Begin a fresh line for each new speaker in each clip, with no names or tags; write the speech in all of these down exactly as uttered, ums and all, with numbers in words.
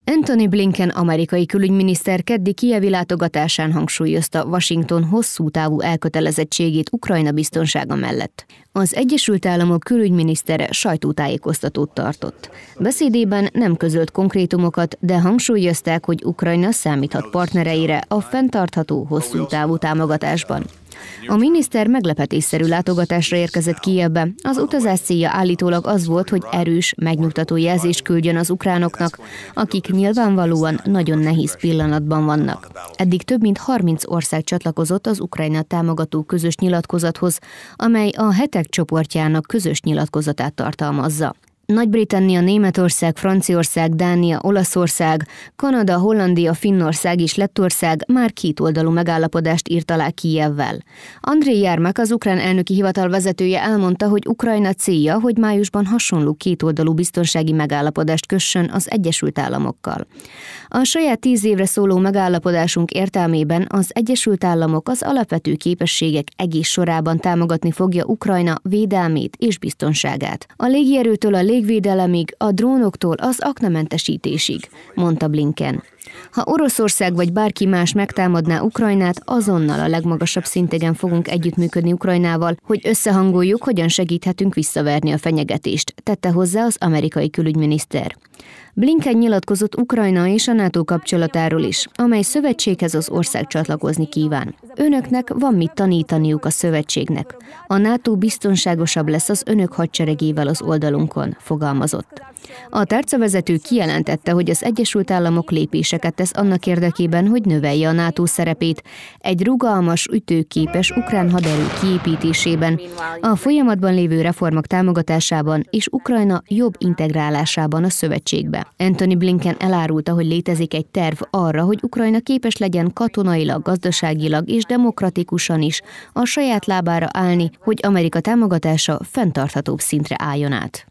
Antony Blinken amerikai külügyminiszter keddi kijevi látogatásán hangsúlyozta Washington hosszú távú elkötelezettségét Ukrajna biztonsága mellett. Az Egyesült Államok külügyminisztere sajtótájékoztatót tartott. Beszédében nem közölt konkrétumokat, de hangsúlyozták, hogy Ukrajna számíthat partnereire a fenntartható hosszú távú támogatásban. A miniszter meglepetésszerű látogatásra érkezett Kijevbe. Az utazás célja állítólag az volt, hogy erős, megnyugtató jelzést küldjön az ukránoknak, akik nyilvánvalóan nagyon nehéz pillanatban vannak. Eddig több mint harminc ország csatlakozott az Ukrajna támogató közös nyilatkozathoz, amely a hetek csoportjának közös nyilatkozatát tartalmazza. Nagy-Britannia, Németország, Franciaország, Dánia, Olaszország, Kanada, Hollandia, Finnország és Lettország már kétoldalú megállapodást írt alá Kijevvel. Andrej Jermak, az ukrán elnöki hivatal vezetője elmondta, hogy Ukrajna célja, hogy májusban hasonló kétoldalú biztonsági megállapodást kössön az Egyesült Államokkal. A saját tíz évre szóló megállapodásunk értelmében az Egyesült Államok az alapvető képességek egész sorában támogatni fogja Ukrajna védelmét és biztonságát. A légierőtől a légvédelemig, a drónoktól az aknamentesítésig, mondta Blinken. Ha Oroszország vagy bárki más megtámadná Ukrajnát, azonnal a legmagasabb szintegen fogunk együttműködni Ukrajnával, hogy összehangoljuk, hogyan segíthetünk visszaverni a fenyegetést, tette hozzá az amerikai külügyminiszter. Blinken nyilatkozott Ukrajna és a NATO kapcsolatáról is, amely szövetséghez az ország csatlakozni kíván. Önöknek van mit tanítaniuk a szövetségnek. A NATO biztonságosabb lesz az önök hadseregével az oldalunkon, fogalmazott. A tárcavezető kijelentette, hogy az Egyesült Államok lépéseket tesz annak érdekében, hogy növelje a NATO szerepét egy rugalmas, ütőképes ukrán haderő kiépítésében, a folyamatban lévő reformok támogatásában és Ukrajna jobb integrálásában a szövetségbe. Antony Blinken elárulta, hogy létezik egy terv arra, hogy Ukrajna képes legyen katonailag, gazdaságilag és demokratikusan is a saját lábára állni, hogy Amerika támogatása fenntarthatóbb szintre álljon át.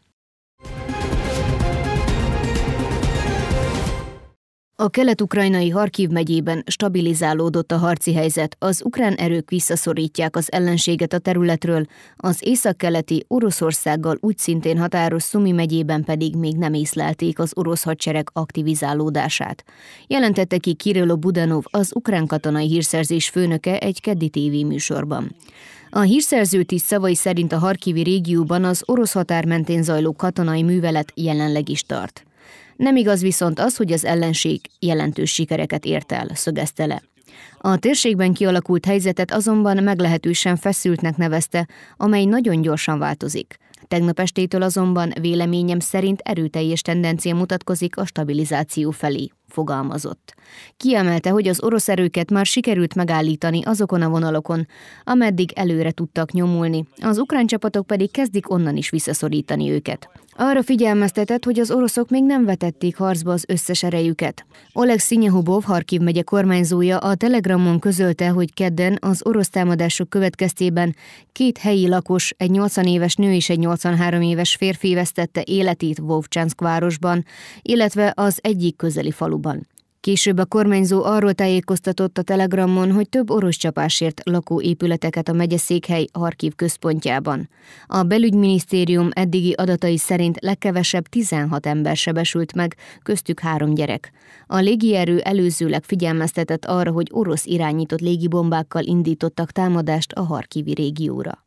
A kelet-ukrajnai Harkiv megyében stabilizálódott a harci helyzet, az ukrán erők visszaszorítják az ellenséget a területről, az északkeleti Oroszországgal úgy szintén határos Szumi megyében pedig még nem észlelték az orosz hadsereg aktivizálódását. Jelentette ki Kirilo Budanov, az ukrán katonai hírszerzés főnöke egy keddi tévéműsorban. A hírszerző tiszt szavai szerint a harkivi régióban az orosz határ mentén zajló katonai művelet jelenleg is tart. Nem igaz viszont az, hogy az ellenség jelentős sikereket ért el, szögezte le. A térségben kialakult helyzetet azonban meglehetősen feszültnek nevezte, amely nagyon gyorsan változik. Tegnap estétől azonban véleményem szerint erőteljes tendencia mutatkozik a stabilizáció felé, fogalmazott. Kiemelte, hogy az orosz erőket már sikerült megállítani azokon a vonalokon, ameddig előre tudtak nyomulni, az ukrán csapatok pedig kezdik onnan is visszaszorítani őket. Arra figyelmeztetett, hogy az oroszok még nem vetették harcba az összes erejüket. Oleg Szinyehubov, Harkiv megye kormányzója a Telegramon közölte, hogy kedden az orosz támadások következtében két helyi lakos, egy nyolcvan éves nő és egy nyolcvanhárom éves férfi vesztette életét Vovcsanszk városban, illetve az egyik közeli faluban. Később a kormányzó arról tájékoztatott a Telegramon, hogy több orosz csapásért lakóépületeket a megyeszékhely Harkiv központjában. A belügyminisztérium eddigi adatai szerint legkevesebb tizenhat ember sebesült meg, köztük három gyerek. A légierő előzőleg figyelmeztetett arra, hogy orosz irányított légibombákkal indítottak támadást a harkivi régióra.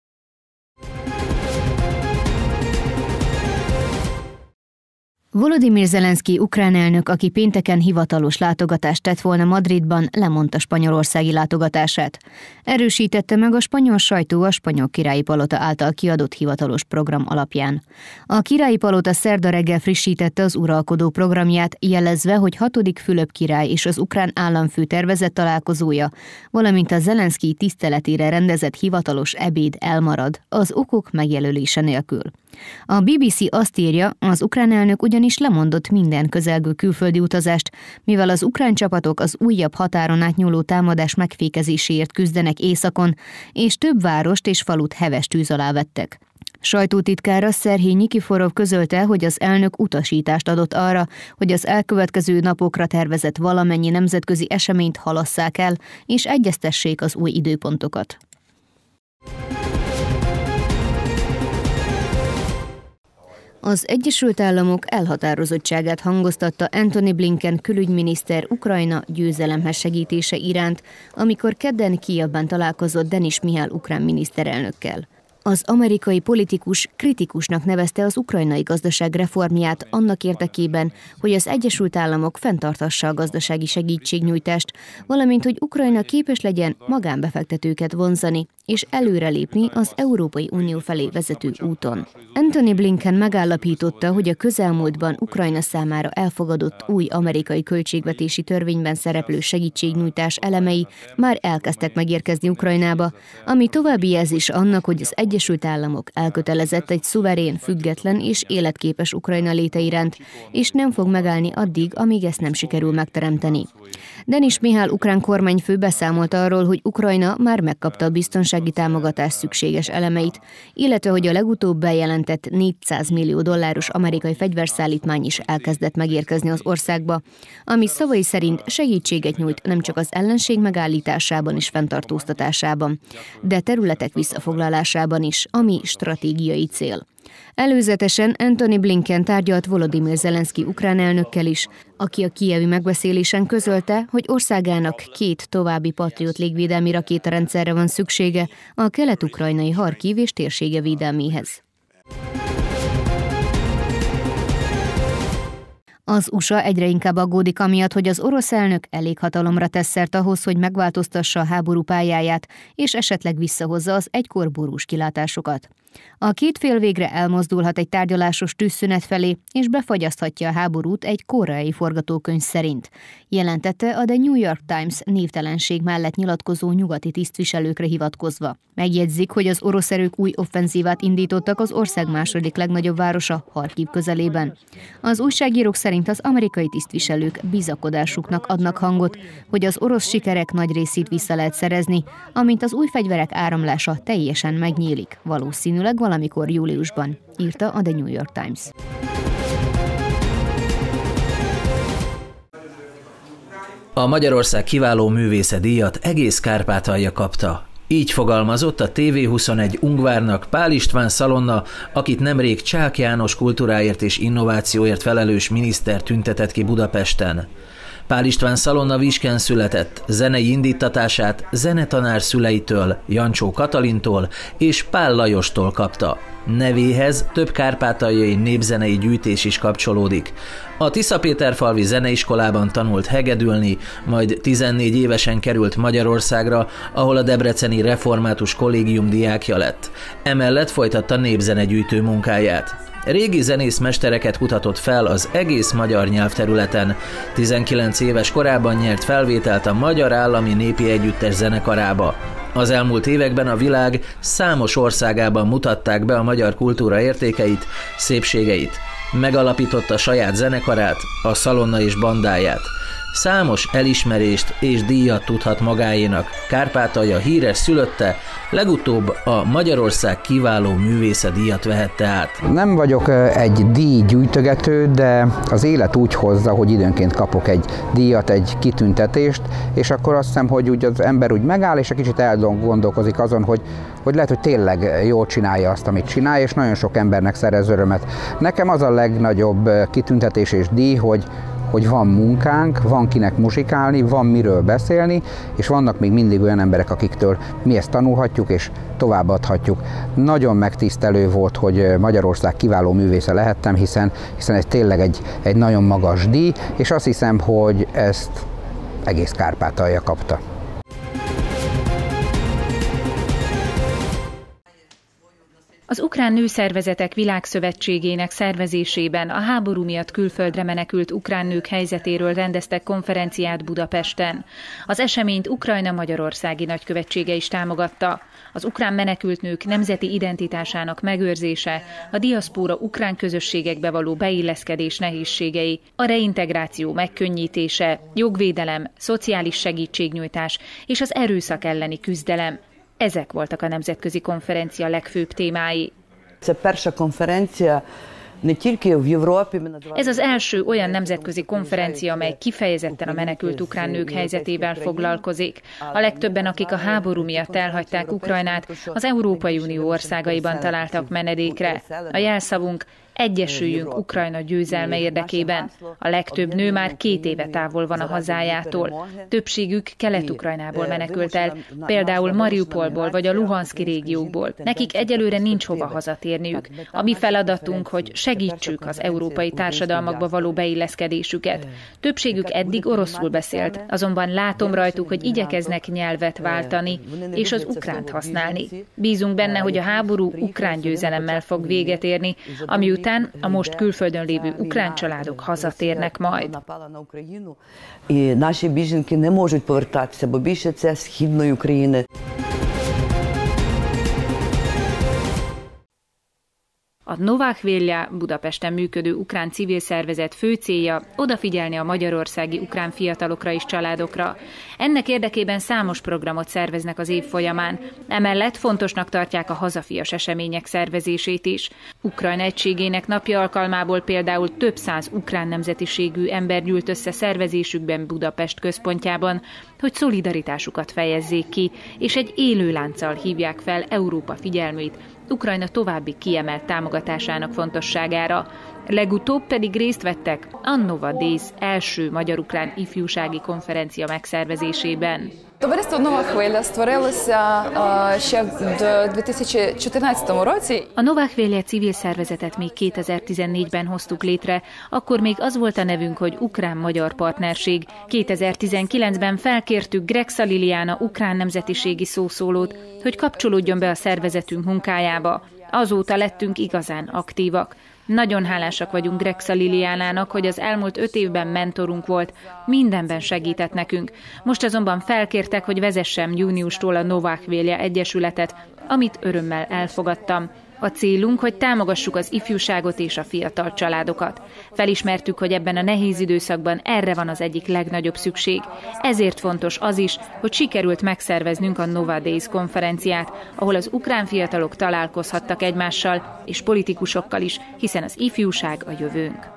Volodymyr Zelenszky ukrán elnök, aki pénteken hivatalos látogatást tett volna Madridban, lemondta spanyolországi látogatását. Erősítette meg a spanyol sajtó a spanyol királyi palota által kiadott hivatalos program alapján. A királyi palota szerda reggel frissítette az uralkodó programját, jelezve, hogy hatodik Fülöp király és az ukrán államfő tervezett találkozója, valamint a Zelenszky tiszteletére rendezett hivatalos ebéd elmarad, az okok megjelölése nélkül. A bé bé cé azt írja, az ukrán elnök ugyanis lemondott minden közelgő külföldi utazást, mivel az ukrán csapatok az újabb határon átnyúló támadás megfékezéséért küzdenek északon, és több várost és falut heves tűz alá vettek. Sajtótitkára Szerhij Nyikiforov közölte, hogy az elnök utasítást adott arra, hogy az elkövetkező napokra tervezett valamennyi nemzetközi eseményt halasszák el, és egyeztessék az új időpontokat. Az Egyesült Államok elhatározottságát hangoztatta Antony Blinken külügyminiszter Ukrajna győzelemhez segítése iránt, amikor kedden Kijevben találkozott Denis Mihál ukrán miniszterelnökkel. Az amerikai politikus kritikusnak nevezte az ukrajnai gazdaság reformját annak érdekében, hogy az Egyesült Államok fenntartassa a gazdasági segítségnyújtást, valamint hogy Ukrajna képes legyen magánbefektetőket vonzani és előrelépni az Európai Unió felé vezető úton. Antony Blinken megállapította, hogy a közelmúltban Ukrajna számára elfogadott új amerikai költségvetési törvényben szereplő segítségnyújtás elemei már elkezdtek megérkezni Ukrajnába, ami további jelzés annak, hogy az Egyesült Államok elkötelezett egy szuverén, független és életképes Ukrajna léte iránt, és nem fog megállni addig, amíg ezt nem sikerül megteremteni. Denis Mihál ukrán kormányfő beszámolt arról, hogy Ukrajna már megkapta a biztonsági támogatás szükséges elemeit, illetve hogy a legutóbb bejelentett négyszáz millió dolláros amerikai fegyverszállítmány is elkezdett megérkezni az országba, ami szavai szerint segítséget nyújt nem csak az ellenség megállításában és fenntartóztatásában, de területek visszafoglalásában is, ami stratégiai cél. Előzetesen Antony Blinken tárgyalt Volodymyr Zelenszky ukrán elnökkel is, aki a kijevi megbeszélésen közölte, hogy országának két további Patriot légvédelmi rakétarendszerre van szüksége a kelet-ukrajnai Harkiv és térsége védelméhez. Az u es á egyre inkább aggódik amiatt, hogy az orosz elnök elég hatalomra tesz szert ahhoz, hogy megváltoztassa a háború pályáját, és esetleg visszahozza az egykor borús kilátásokat. A két fél végre elmozdulhat egy tárgyalásos tűzszünet felé, és befagyaszthatja a háborút egy koreai forgatókönyv szerint, jelentette a The New York Times névtelenség mellett nyilatkozó nyugati tisztviselőkre hivatkozva. Megjegyzik, hogy az orosz erők új offenzívát indítottak az ország második legnagyobb városa, Harkiv közelében. Az újságírók szerint az amerikai tisztviselők bizakodásuknak adnak hangot, hogy az orosz sikerek nagy részét vissza lehet szerezni, amint az új fegyverek áramlása teljesen megnyílik, valószínűleg valamikor júliusban, írta a The New York Times.
A Magyarország kiváló művésze díjat egész Kárpátalja kapta. Így fogalmazott a té vé huszonegy Ungvárnak Pál István Szalonna, akit nemrég Csák János kultúráért és innovációért felelős miniszter tüntetett ki Budapesten. Pál István Szalonna Visken született, zenei indítatását zenetanár szüleitől, Jancsó Katalintól és Pál Lajostól kapta. Nevéhez több kárpátaljai népzenei gyűjtés is kapcsolódik. A Tiszapéterfalvi zeneiskolában tanult hegedülni, majd tizennégy évesen került Magyarországra, ahol a debreceni református kollégium diákja lett. Emellett folytatta népzenegyűjtő munkáját. Régi zenészmestereket kutatott fel az egész magyar nyelvterületen. tizenkilenc éves korában nyert felvételt a Magyar Állami Népi Együttes zenekarába. Az elmúlt években a világ számos országában mutatták be a magyar kultúra értékeit, szépségeit. Megalapította saját zenekarát, a Szalonna és bandáját. Számos elismerést és díjat tudhat magáénak Kárpátalja híres szülötte, legutóbb a Magyarország kiváló művésze díjat vehette át.
Nem vagyok egy díjgyűjtögető, de az élet úgy hozza, hogy időnként kapok egy díjat, egy kitüntetést, és akkor azt hiszem, hogy úgy az ember úgy megáll, és egy kicsit elgondolkozik azon, hogy, hogy lehet, hogy tényleg jól csinálja azt, amit csinál, és nagyon sok embernek szerez örömet. Nekem az a legnagyobb kitüntetés és díj, hogy hogy van munkánk, van kinek muzsikálni, van miről beszélni, és vannak még mindig olyan emberek, akiktől mi ezt tanulhatjuk, és továbbadhatjuk. Nagyon megtisztelő volt, hogy Magyarország kiváló művésze lehettem, hiszen, hiszen ez tényleg egy, egy nagyon magas díj, és azt hiszem, hogy ezt egész Kárpátalja kapta.
Az Ukrán Nőszervezetek Világszövetségének szervezésében a háború miatt külföldre menekült ukrán nők helyzetéről rendeztek konferenciát Budapesten. Az eseményt Ukrajna magyarországi nagykövetsége is támogatta. Az ukrán menekült nők nemzeti identitásának megőrzése, a diaszpóra ukrán közösségekbe való beilleszkedés nehézségei, a reintegráció megkönnyítése, jogvédelem, szociális segítségnyújtás és az erőszak elleni küzdelem. Ezek voltak a nemzetközi konferencia legfőbb témái. Ez az első olyan nemzetközi konferencia, amely kifejezetten a menekült ukrán nők helyzetével foglalkozik. A legtöbben, akik a háború miatt elhagyták Ukrajnát, az Európai Unió országaiban találtak menedékre. A jelszavunk: egyesüljünk Ukrajna győzelme érdekében. A legtöbb nő már két éve távol van a hazájától. Többségük Kelet-Ukrajnából menekült el, például Mariupolból vagy a Luhanszki régiókból. Nekik egyelőre nincs hova hazatérniük. A mi feladatunk, hogy segítsük az európai társadalmakba való beilleszkedésüket. Többségük eddig oroszul beszélt, azonban látom rajtuk, hogy igyekeznek nyelvet váltani, és az ukránt használni. Bízunk benne, hogy a háború ukrán győzelemmel fog véget érni, ami után a most külföldön lévő ukrán családok hazatérnek majd.
І наші біженки не можуть повертатися, бо більше це з Східної України.
A Novák Vélja Budapesten működő ukrán civil szervezet fő célja odafigyelni a magyarországi ukrán fiatalokra és családokra. Ennek érdekében számos programot szerveznek az év folyamán. Emellett fontosnak tartják a hazafias események szervezését is. Ukrajna egységének napja alkalmából például több száz ukrán nemzetiségű ember gyűlt össze szervezésükben Budapest központjában, hogy szolidaritásukat fejezzék ki, és egy élő lánccal hívják fel Európa figyelmét Ukrajna további kiemelt támogatásának fontosságára. Legutóbb pedig részt vettek a Nova Days első magyar-ukrán ifjúsági konferencia megszervezésében.
Товариство «Нова хвиля» створилося ще в дві тисячі чотирнадцятому році.
A Novák Vélja civil szervezetet még kétezer-tizennégyben hoztuk létre, akkor még az volt a nevünk, hogy Ukrán-Magyar Partnerség. kétezer-tizenkilencben felkértük Grexa Liliana ukrán nemzetiségi szószólót, hogy kapcsolódjon be a szervezetünk munkájába. Azóta lettünk igazán aktívak. Nagyon hálásak vagyunk Grexa Liliánának, hogy az elmúlt öt évben mentorunk volt, mindenben segített nekünk. Most azonban felkértek, hogy vezessem júniustól a Novák Vélja Egyesületet, amit örömmel elfogadtam. A célunk, hogy támogassuk az ifjúságot és a fiatal családokat. Felismertük, hogy ebben a nehéz időszakban erre van az egyik legnagyobb szükség. Ezért fontos az is, hogy sikerült megszerveznünk a Nova Days konferenciát, ahol az ukrán fiatalok találkozhattak egymással és politikusokkal is, hiszen az ifjúság a jövőnk.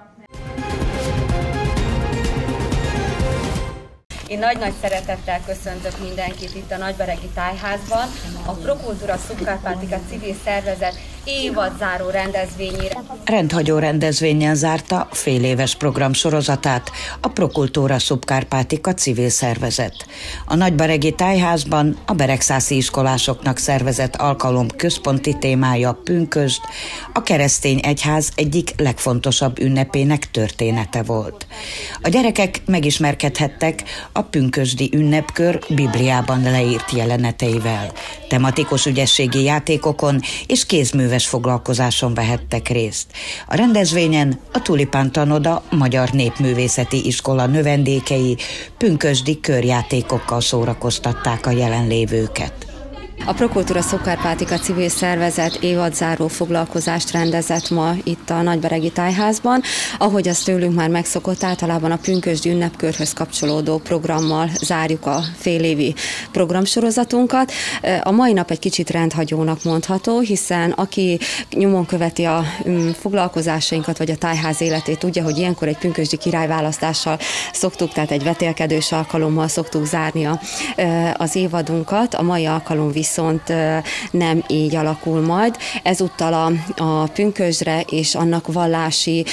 Én nagy-nagy szeretettel köszöntök mindenkit itt a Nagyberegi Tájházban, a Prokultúra Subkárpátika civil szervezet évadzáró rendezvényére.
Rendhagyó rendezvényen zárta féléves program sorozatát a Prokultúra Subkárpátika civil szervezet. A Nagyberegi Tájházban a beregszászi iskolásoknak szervezett alkalom központi témája pünkösd, a keresztény egyház egyik legfontosabb ünnepének története volt. A gyerekek megismerkedhettek a pünkösdi ünnepkör Bibliában leírt jeleneteivel. Tematikus ügyességi játékokon és kézműves foglalkozáson vehettek részt. A rendezvényen a Tulipán Tanoda Magyar Népművészeti Iskola növendékei pünkösdi körjátékokkal szórakoztatták a jelenlévőket.
A Prokultúra Subkárpátika civil szervezet évadzáró foglalkozást rendezett ma itt a Nagyberegi Tájházban, ahogy azt tőlünk már megszokott, általában a pünkösdi ünnepkörhöz kapcsolódó programmal zárjuk a félévi programsorozatunkat. A mai nap egy kicsit rendhagyónak mondható, hiszen aki nyomon követi a foglalkozásainkat, vagy a tájház életét, tudja, hogy ilyenkor egy pünkösdi királyválasztással szoktuk, tehát egy vetélkedős alkalommal szoktuk zárni az évadunkat. A mai alkalom viszont viszont nem így alakul majd. Ezúttal a, a pünkösdre és annak vallási,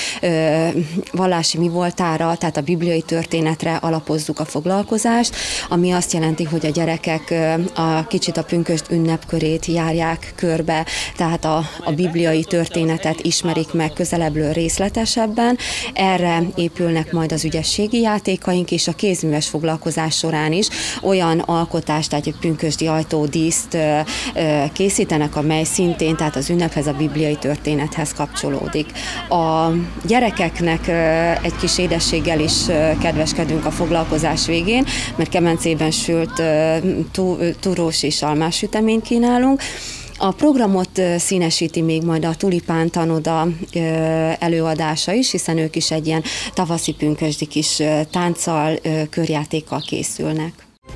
vallási mi voltára, tehát a bibliai történetre alapozzuk a foglalkozást, ami azt jelenti, hogy a gyerekek a kicsit a pünkösd ünnepkörét járják körbe, tehát a, a bibliai történetet ismerik meg közelebbről részletesebben. Erre épülnek majd az ügyességi játékaink, és a kézműves foglalkozás során is olyan alkotást, tehát egy pünkösdi ajtódíszt készítenek, amely szintén, tehát az ünnephez, a bibliai történethez kapcsolódik. A gyerekeknek egy kis édességgel is kedveskedünk a foglalkozás végén, mert kemencében sült túrós és almás süteményt kínálunk. A programot színesíti még majd a Tulipán Tanoda előadása is, hiszen ők is egy ilyen tavaszi pünkösdi kis tánccal, körjátékkal készülnek.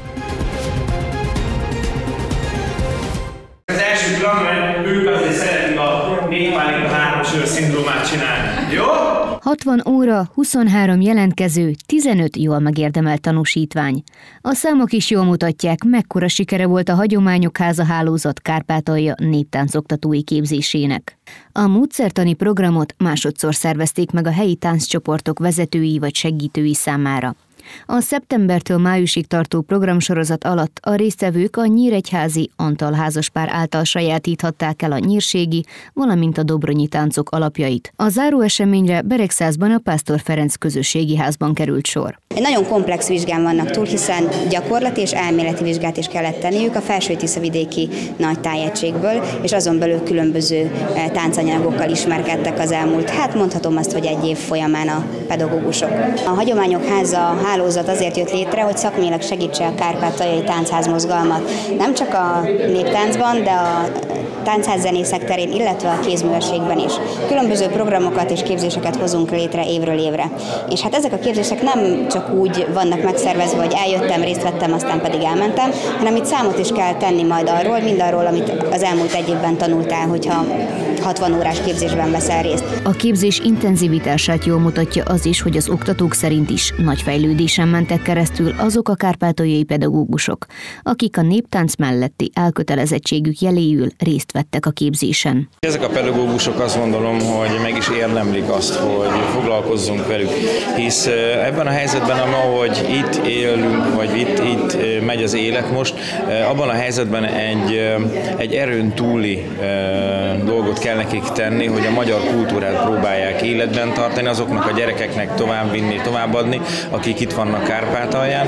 Az első pillanatban ők azért szeretünk a négy pálinka három sör szindrómát csinálni, jó?
hatvan óra, huszonhárom jelentkező, tizenöt jól megérdemelt tanúsítvány. A számok is jól mutatják, mekkora sikere volt a Hagyományok Háza hálózat Kárpátalja néptáncoktatói képzésének. A módszertani programot másodszor szervezték meg a helyi tánccsoportok vezetői vagy segítői számára. A szeptembertől májusig tartó programsorozat alatt a résztvevők a nyíregyházi Antal házaspár által sajátíthatták el a nyírségi, valamint a dobronyi táncok alapjait. A záró eseményre Beregszászban a Pásztor Ferenc közösségi házban került sor.
Egy nagyon komplex vizsgán vannak túl, hiszen gyakorlati és elméleti vizsgát is kellett tenniük a Felső-Tiszavidéki nagy tájegységből, és azon belül különböző táncanyagokkal ismerkedtek az elmúlt, hát mondhatom azt, hogy egy év folyamán a pedagógusok. A Hagyományok Háza hálózat azért jött létre, hogy szakmailag segítse a kárpátaljai táncházmozgalmat. Nem csak a néptáncban, de a táncházzenészek terén, illetve a kézművességben is. Különböző programokat és képzéseket hozunk létre évről évre. És hát ezek a képzések nem csak úgy vannak megszervezve, hogy eljöttem, részt vettem, aztán pedig elmentem, hanem itt számot is kell tenni majd arról, mindarról, amit az elmúlt egy évben tanultál, hogyha hatvan órás képzésben veszel részt.
A képzés intenzivitását jól mutatja az is, hogy az oktatók szerint is nagy fejlődésen mentek keresztül azok a kárpátaljai pedagógusok, akik a néptánc melletti elkötelezettségük jeléül részt vettek a képzésen.
Ezek a pedagógusok azt gondolom, hogy meg is érdemlik azt, hogy foglalkozzunk velük, hisz ebben a helyzetben, ahogy itt élünk, vagy itt, itt megy az élet most, abban a helyzetben egy, egy erőn túli dolgot kell nekik tenni, hogy a magyar kultúrát próbálják életben tartani, azoknak a gyerekeknek továbbvinni, továbbadni, akik itt vannak Kárpátalján.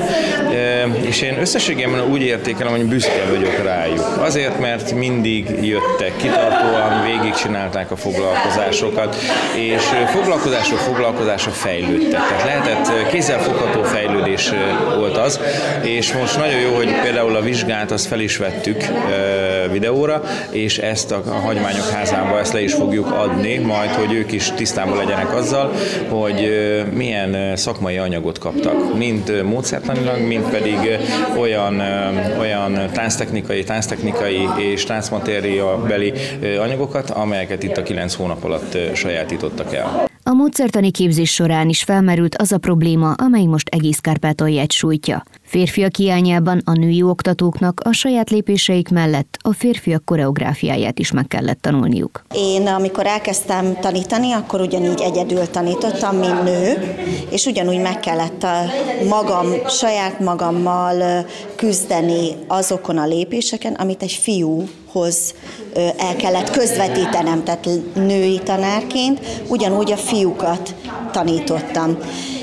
És én összességében úgy értékelem, hogy büszke vagyok rájuk. Azért, mert mindig jöttek, kitartóan végigcsinálták a foglalkozásokat, és foglalkozások foglalkozások fejlődtek. Tehát lehetett kézzelfogható fejlődés volt az, és most nagyon jó, hogy például a vizsgát azt fel is vettük videóra, és ezt a Hagyományok Házába ezt le is fogjuk adni, majd, hogy ők is tisztában legyenek azzal, hogy milyen szakmai anyagot kaptak, mind módszertanilag, mind pedig olyan, olyan tánctechnikai, tánctechnikai és táncmatériabeli anyagokat, amelyeket itt a kilenc hónap alatt sajátítottak el.
A módszertani képzés során is felmerült az a probléma, amely most egész Kárpátalját sújtja. Férfiak hiányában a női oktatóknak a saját lépéseik mellett a férfiak koreográfiáját is meg kellett tanulniuk.
Én amikor elkezdtem tanítani, akkor ugyanígy egyedül tanítottam, mint nő, és ugyanúgy meg kellett a magam, saját magammal küzdeni azokon a lépéseken, amit egy fiúhoz el kellett közvetítenem, tehát női tanárként, ugyanúgy a fiúkat tanítottam.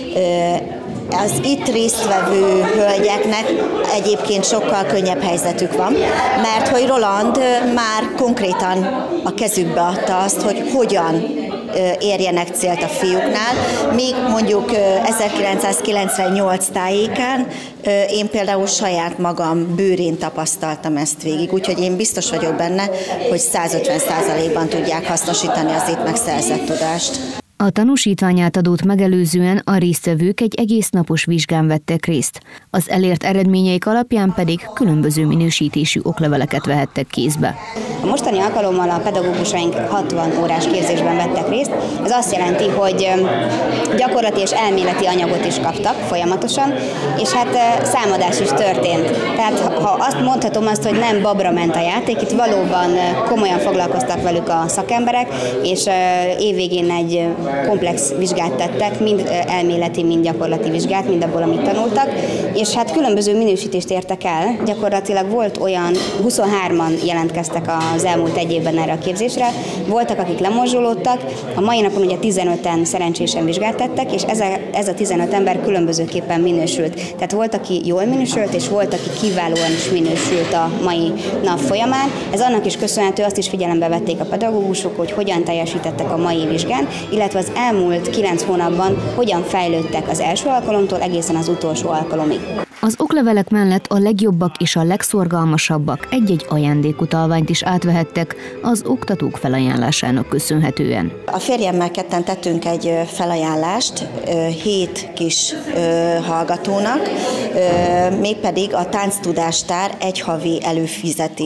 Az itt résztvevő hölgyeknek egyébként sokkal könnyebb helyzetük van, mert hogy Roland már konkrétan a kezükbe adta azt, hogy hogyan érjenek célt a fiúknál, míg mondjuk ezerkilencszázkilencvennyolc tájékán én például saját magam bőrén tapasztaltam ezt végig, úgyhogy én biztos vagyok benne, hogy százötven százalékban tudják hasznosítani az itt megszerzett tudást.
A tanúsítványátadót megelőzően a résztvevők egy egész napos vizsgán vettek részt. Az elért eredményeik alapján pedig különböző minősítésű okleveleket vehettek kézbe.
A mostani alkalommal a pedagógusaink hatvan órás képzésben vettek részt. Ez azt jelenti, hogy gyakorlati és elméleti anyagot is kaptak folyamatosan, és hát számadás is történt. Tehát ha azt mondhatom azt, hogy nem babra ment a játék, itt valóban komolyan foglalkoztak velük a szakemberek, és évvégén egy komplex vizsgát tettek, mind elméleti, mind gyakorlati vizsgát, mind abból, amit tanultak, és hát különböző minősítést értek el. Gyakorlatilag volt olyan, huszonhárman jelentkeztek az elmúlt egy évben erre a képzésre, voltak, akik lemorzsolódtak, a mai napon ugye tizenöten szerencsésen vizsgát tettek, és ez a, ez a tizenöt ember különbözőképpen minősült. Tehát volt, aki jól minősült, és volt, aki kiválóan is minősült a mai nap folyamán. Ez annak is köszönhető, azt is figyelembe vették a pedagógusok, hogy hogyan teljesítettek a mai vizsgán, illetve az elmúlt kilenc hónapban hogyan fejlődtek az első alkalomtól egészen az utolsó alkalomig.
Az oklevelek mellett a legjobbak és a legszorgalmasabbak egy-egy ajándékutalványt is átvehettek az oktatók felajánlásának köszönhetően.
A férjemmel ketten tettünk egy felajánlást hét kis hallgatónak, mégpedig a tánctudástár egy havi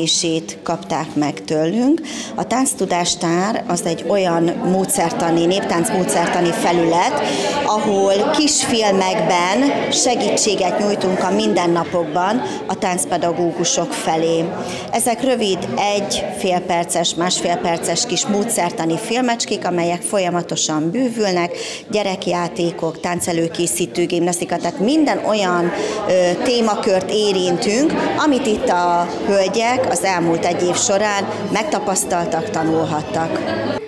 előfizetését kapták meg tőlünk. A tánctudástár az egy olyan módszertani, néptánc néptánc módszertani felület, ahol kisfilmekben segítséget nyújtunk a mindennapokban a táncpedagógusok felé. Ezek rövid, egy fél perces, másfél perces kis módszertani filmecskék, amelyek folyamatosan bővülnek, gyerekjátékok, táncelőkészítő, gimnasztika, tehát minden olyan ö, témakört érintünk, amit itt a hölgyek az elmúlt egy év során megtapasztaltak, tanulhattak.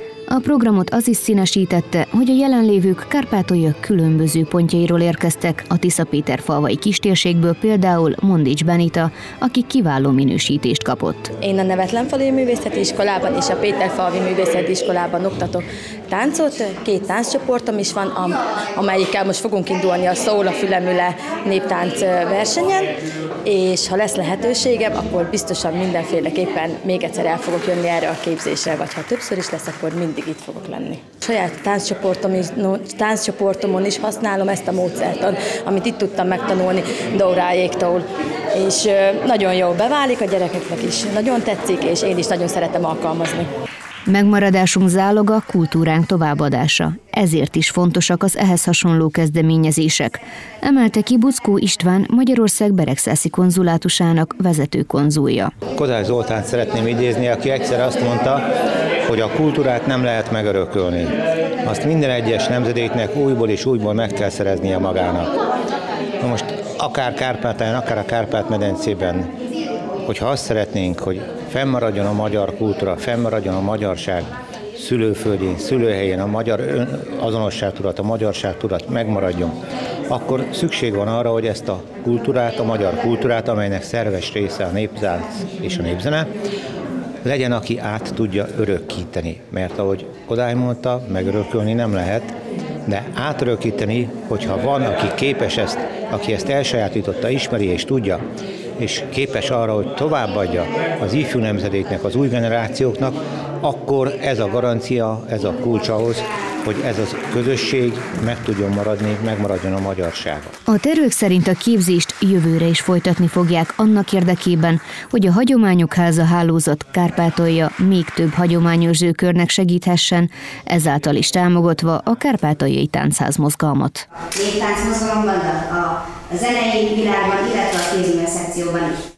A programot az is színesítette, hogy a jelenlévők Kárpátalja különböző pontjairól érkeztek, a Tiszapéterfalvai kistérségből például Mondics Benita, aki kiváló minősítést kapott.
Én a Nevetlenfalusi Művészeti Iskolában és a Péterfalvi Művészeti Iskolában oktatok táncot. Két tánccsoportom is van, amelyikkel most fogunk indulni a Szól a Fülemüle néptánc versenyen, és ha lesz lehetőségem, akkor biztosan mindenféleképpen még egyszer el fogok jönni erre a képzésre, vagy ha többször is lesz, akkor mindig itt fogok lenni. Saját tánccsoportom is, no, tánccsoportomon is használom ezt a módszertan, amit itt tudtam megtanulni Dórájéktól, és nagyon jól beválik, a gyerekeknek is nagyon tetszik, és én is nagyon szeretem alkalmazni.
Megmaradásunk záloga kultúránk továbbadása. Ezért is fontosak az ehhez hasonló kezdeményezések, emelte ki Buczkó István, Magyarország beregszászi konzulátusának vezető konzulja.
Kodály Zoltánt szeretném idézni, aki egyszer azt mondta, hogy a kultúrát nem lehet megörökölni. Azt minden egyes nemzedéknek újból és újból meg kell szereznie magának. Na most akár Kárpátalján, akár a Kárpát-medencében, hogyha azt szeretnénk, hogy fennmaradjon a magyar kultúra, fennmaradjon a magyarság szülőföldjén, szülőhelyén, a magyar azonosságtudat, a magyarságtudat megmaradjon, akkor szükség van arra, hogy ezt a kultúrát, a magyar kultúrát, amelynek szerves része a néptánc és a népzene, legyen, aki át tudja örökíteni. Mert ahogy Kodály mondta, megörökölni nem lehet, de átörökíteni, hogyha van, aki képes ezt, aki ezt elsajátította, ismeri és tudja, és képes arra, hogy továbbadja az ifjú nemzedéknek, az új generációknak, akkor ez a garancia, ez a kulcs ahhoz, hogy ez a közösség meg tudjon maradni, megmaradjon a magyarsága.
A tervek szerint a képzést jövőre is folytatni fogják annak érdekében, hogy a Hagyományok Háza hálózat Kárpátalja még több hagyományőrző körnek segíthessen, ezáltal is támogatva a kárpátaljai táncház mozgalmat.
Néptánc mozgalomban, a zenei világban, illetve a kézműves szekcióban is.